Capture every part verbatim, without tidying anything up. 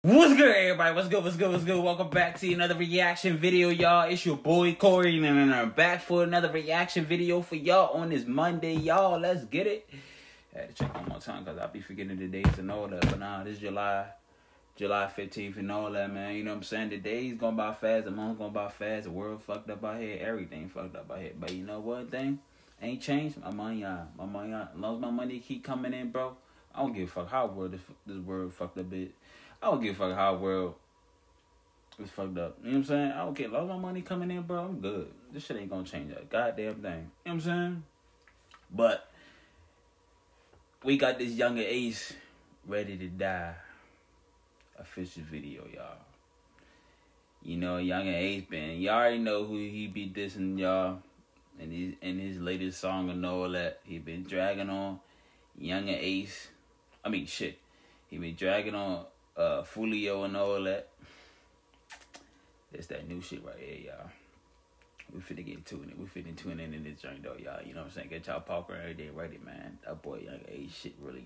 What's good, everybody? What's good? What's good? What's good? Welcome back to another reaction video, y'all. It's your boy Corey, and I'm back for another reaction video for y'all on this Monday, y'all. Let's get it. I had to check one more time because I'll be forgetting the dates and all that. But nah, this is July, July fifteenth and all that, man. You know what I'm saying? The days going by fast, the months going by fast, the world fucked up out here, everything fucked up out here. But you know one thing? Ain't changed. My money on. My money on. As long as my money keep coming in, bro, I don't give a fuck how world this, this world fucked up is. I don't give a fuck how world is fucked up. You know what I'm saying? I don't care. As long as my money coming in, bro, I'm good. This shit ain't gonna change that goddamn thing. You know what I'm saying? But we got this Younger Ace Ready to Die official video, y'all. You know, Younger Ace been, y'all already know who he be dissing, y'all. In his, in his latest song and all that. He been dragging on Younger Ace. I mean, shit. He been dragging on uh, Foolio and all that. That's that new shit right here, y'all. We finna get to it. We finna tune in in this joint, though, y'all. You know what I'm saying? Get y'all popcorn every day ready, man. That boy Younger Ace shit really...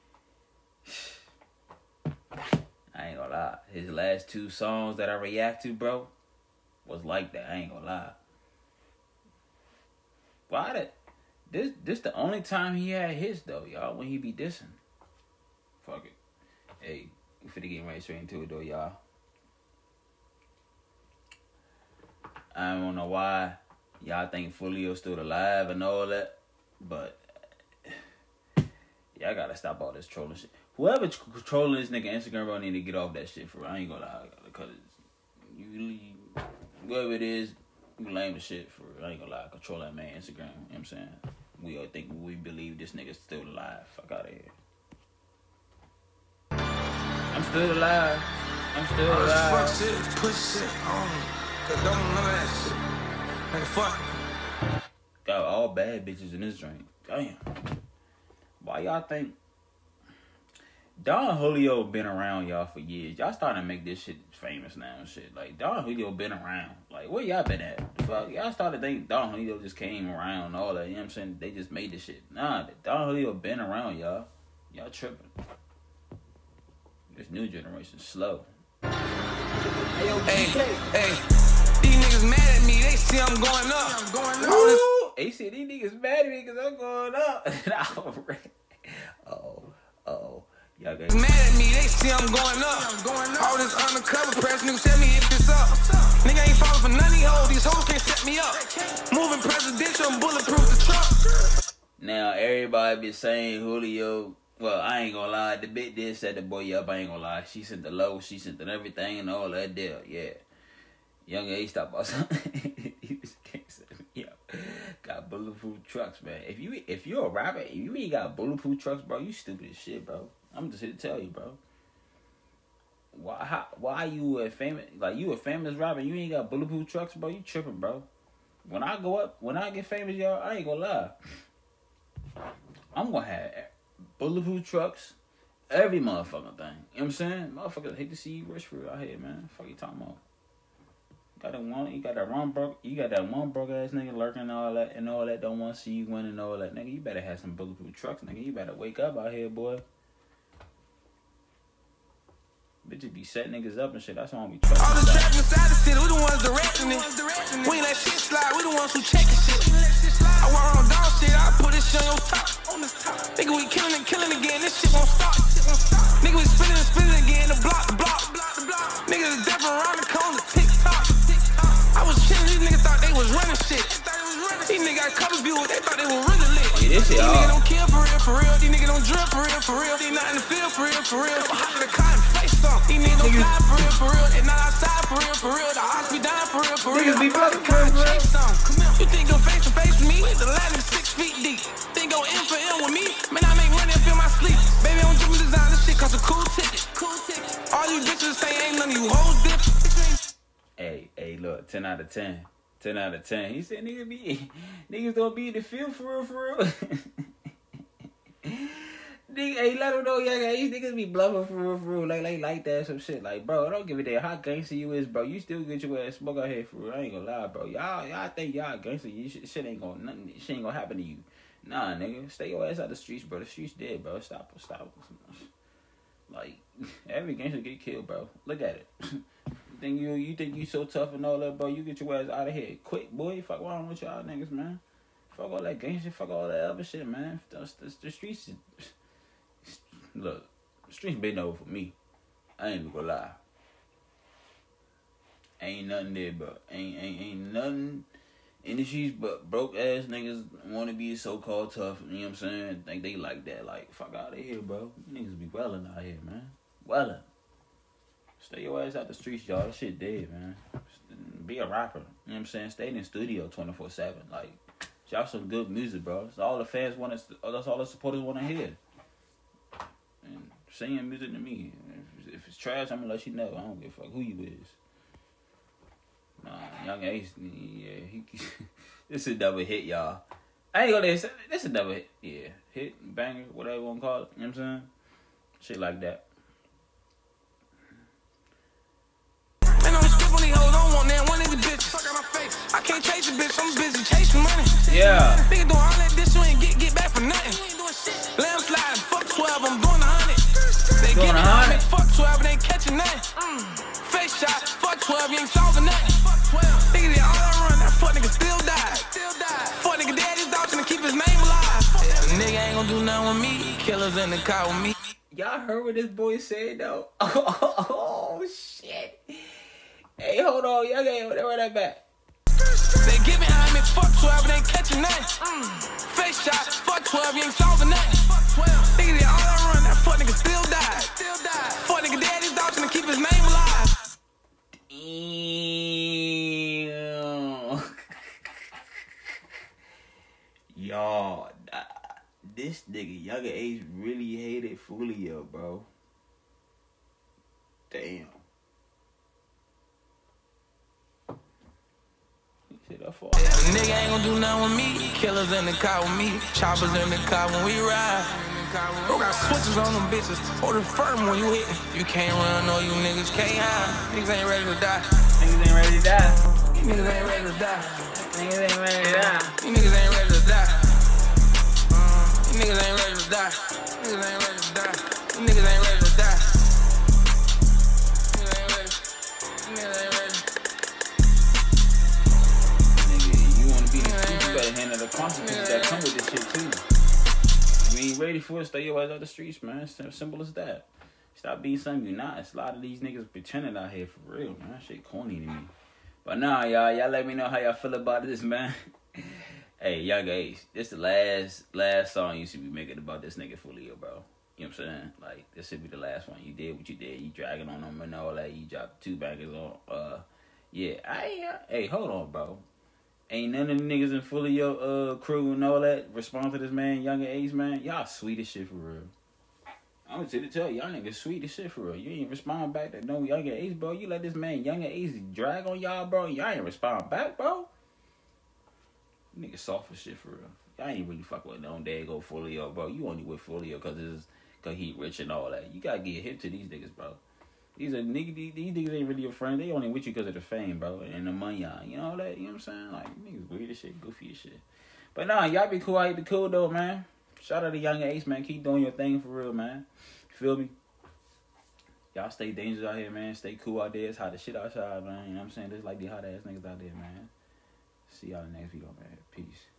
I ain't gonna lie. His last two songs that I react to, bro, was like that. I ain't gonna lie. Why that? This this the only time he had hits, though, y'all, when he be dissing. Fuck it. Hey, we finna get right straight into it, though, y'all. I don't know why y'all think Foolio still alive and all that, but y'all gotta stop all this trolling shit. Whoever trolling this nigga Instagram, bro, need to get off that shit for real. I ain't gonna lie, because you, whoever it is, you lame as shit for real. I ain't gonna lie, control that man Instagram, you know what I'm saying? We all think we believe this nigga's still alive. Fuck out of here. I'm still alive. I'm still all alive. Fuck shit, push shit on me. Cause don't none of that shit. Like fuck. Got all bad bitches in this drink. Damn. Why y'all think Don Julio been around y'all for years? Y'all starting to make this shit famous now and shit. Like, Don Julio been around. Like, where y'all been at? The fuck? Y'all started thinking Don Julio just came around and all that. You know what I'm saying? They just made this shit. Nah, Don Julio been around y'all. Y'all tripping. This new generation slow. Hey, hey. These niggas mad at me. They see I'm going up. I'm going up. Ooh, they see these niggas mad at me because I'm going up. oh, oh. Y'all guys mad at me, they see I'm going up. I'm going up. All this undercover press, niggas tell me if this up. Nigga ain't falling for none of these hoes. These hoes can't set me up. Moving presidential and bulletproof the truck. Now, everybody be saying Julio. Well, I ain't gonna lie. The bit did set the boy up. I ain't gonna lie. She sent the low. She sent the everything and all that deal. Yeah. Younger Ace stopped about something. He was can't set me up. Got bulletproof trucks, man. If you if you're a rapper, if you ain't got bulletproof trucks, bro, you stupid as shit, bro. I'm just here to tell you, bro. Why how, why you a famous like you a famous rapper? You ain't got bulletproof trucks, bro. You tripping, bro. When I go up, when I get famous, y'all, I ain't gonna lie. I'm gonna have bulletproof trucks, every motherfucking thing. You know what I'm saying? Motherfuckers hate to see you rich for real out here, man. Fuck you talking about? Got that one, you got that one broke, you got that one broke ass nigga lurking and all that and all that. Don't want to see you win and all that, nigga. You better have some bulletproof trucks, nigga. You better wake up out here, boy. Bitches be setting niggas up and shit. That's why I be trusting. All the trap inside the city, we the ones directing it. We ain't let shit slide, we the ones who checking shit. I walk around dog shit, I put this shit on your top. On this top. Nigga, we killing and killing again, this shit won't stop. Nigga, we spinning and spinning again, the block, the block, the block, the block. Nigga, the devil around the corner, tick tock. I was chilling, these niggas thought they was running shit. These niggas got cover views, they thought they were really lit. Yeah, this shit these hard. niggas don't kill for real, for real. These niggas don't drill for real, for real. These not in the field for real, for real. I'm hot to the cotton, face up. These niggas don't fly for real, for real. They not outside for real, for real. The ops be dying for real, for real. Niggas be fucking for real, for real. You think go face to face with me? The land is six feet deep. Think go in for in with me? Man, I make money up in my sleep. Baby, I don't do design this shit cause a cool ticket. Cool ticket. All you bitches say ain't none of you hoes different. Hey, hey, look, ten out of ten. ten out of ten. He said niggas be niggas don't be in the field for real, for real. Nigga, hey, let them know, yeah, these niggas be bluffing for real, for real. Like, like, like that, some shit. Like, bro, I don't give a damn how gangster you is, bro. You still get your ass smoke out here for real. I ain't gonna lie, bro. Y'all, y'all think y'all gangster. You shit, shit ain't gonna, nothing, shit ain't gonna happen to you. Nah, nigga, stay your ass out the streets, bro. The streets dead, bro. Stop, stop. Like, every gangster get killed, bro. Look at it. You think you you think you so tough and all that, bro? You get your ass out of here quick, boy. Fuck around with y'all niggas, man. Fuck all that gangster. Fuck all that other shit, man. The, the, the streets. Look, the streets been over for me. I ain't even gonna lie. Ain't nothing there, but ain't ain't ain't nothing in the streets but broke ass niggas want to be so called tough. You know what I'm saying? Think they like that. Like, fuck out of here, bro. Niggas be wellin' out here, man. Wellin'. Stay your ass out the streets, y'all. That shit dead, man. Be a rapper. You know what I'm saying? Stay in the studio twenty-four seven. Like, y'all some good music, bro. That's all the fans want. To, that's all the supporters want to hear. And singing music to me. If, if it's trash, I'm gonna let you know. I don't give a fuck who you is. Nah, Young Ace, yeah, he, this is a double hit, y'all. I ain't gonna say this is a double hit, yeah, hit, banger, whatever you wanna call it. You know what I'm saying? Shit like that. Man, I'm strip on these hoes, I don't want that one nigga bitch. Fuck out my face. I can't chase a bitch, I'm busy chasing money. Yeah. Nigga doing all that this, you ain't get get back for nothing. Lamb sliding, fuck twelve, I'm doing a hundred. They doing get a hundred. Fuck twelve, they ain't catching nothing. Mm. Face shot, fuck twelve, you ain't solving nothing. Nigga did all I run, that fuck nigga still died. Still died. Fuck nigga dead, his dog gonna keep his name alive. Yeah, nigga ain't gonna do nothing with me. Killers in the car with me. Y'all heard what this boy said though? Oh, shit. Hey, hold on, y'all gotta run that back. They get behind me, fuck twelve, they ain't catching nothing. Mm. Face shot, fuck twelve, you ain't solving nothing. Nigga did all I run, that fuck nigga still died. Still died. Fuck nigga dead, his dog gonna keep his name alive. Y'all, uh, this nigga Younger Ace really hated Foolio, bro. Damn. Shit, I fought. Nigga ain't gonna do nothing with me. Killers in the car with me. Choppers in the car when we ride. Bro got switches on them bitches. Hold it firm when you hit. You can't run, no, you niggas can't hide. Niggas ain't ready to die. Niggas ain't ready to die. Niggas ain't ready to die. Niggas ain't ready to die. You niggas ain't ready to die. Uh, you niggas ain't ready to die. Niggas ain't ready to die. You niggas ain't ready to die. Niggas ain't ready. Niggas ain't ready. Nigga, you wanna be the street, you better handle the consequences that come with this shit too. You ain't ready for it, stay your ass out the streets, man. It's as simple as that. Stop being something you're not. It's a lot of these niggas pretending out here for real, man. That shit corny to me. But nah, y'all, y'all let me know how y'all feel about this, man. Hey, Young Ace, this the last last song you should be making about this nigga Foolio, bro. You know what I'm saying? Like, this should be the last one. You did what you did. You dragging on them and all that. You dropped two bangers on. Uh, yeah. I, uh, hey, hold on, bro. Ain't none of the niggas in Foolio uh, crew and all that respond to this man, Young Ace, man. Y'all sweet as shit for real. I'm gonna to tell you, y'all niggas sweet as shit for real. You ain't respond back to no Young Ace, bro. You let this man Young Ace drag on y'all, bro. Y'all ain't respond back, bro. Niggas soft as shit for real. Y'all ain't really fuck with no day go Foolio, bro. You only with Foolio cause it's cause he rich and all that. You gotta get hip to these niggas, bro. These are niggas. These, these niggas ain't really your friend. They only with you because of the fame, bro, and the money, y'all. You know all that. You know what I'm saying? Like, niggas weird as shit, goofy as shit. But nah, y'all be cool. I be cool though, man. Shout out to Young Ace, man. Keep doing your thing for real, man. Feel me? Y'all stay dangerous out here, man. Stay cool out there. It's hot as shit outside, man. You know what I'm saying? Just like the hot ass niggas out there, man. See y'all in the next video, man. Peace.